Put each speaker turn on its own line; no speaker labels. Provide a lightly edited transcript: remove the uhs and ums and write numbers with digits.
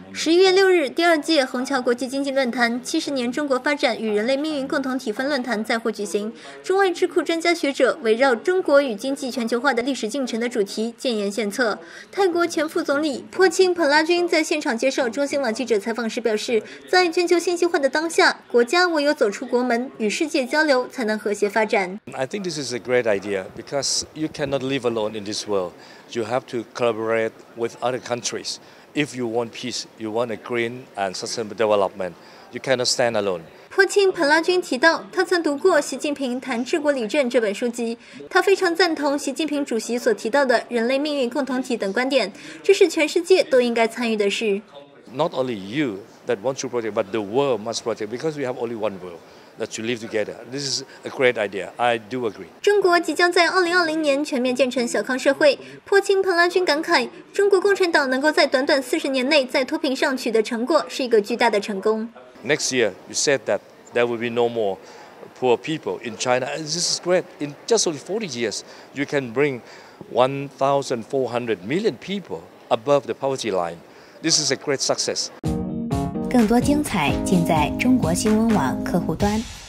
11月6日，第2届虹桥国际经济论坛70年中国发展与人类命运共同体分论坛在沪举行。中外智库专家学者围绕中国与经济全球化的历史进程的主题建言献策。泰国前副总理珀钦彭拉军在现场接受中新网记者采访时表示，在全球信息化的当下，国家唯有走出国门，与世界交流，才能和谐发展。
I think this is a great idea because you cannot live alone in this world. You have to collaborate with other countries. If you want peace, you want a green and sustainable development, you cannot stand alone.
珀钦彭拉军提到，他曾读过《习近平谈治国理政》这本书籍，他非常赞同习近平主席所提到的人类命运共同体等观点，这是全世界都应该参与的事。
Not only you that want to protect, but the world must protect because we have only one world that to live together. This is a great idea. I do agree.
中国即将在2020年全面建成小康社会。珀钦彭拉军感慨，中国共产党能够在短短40年内在脱贫上取得成果，是一个巨大的成功。
Next year, you said that there will be no more poor people in China. And this is great. In just only 40 years, you can bring 1,400 million people above the poverty line. This is a great success.
更多精彩尽在中国新闻网客户端。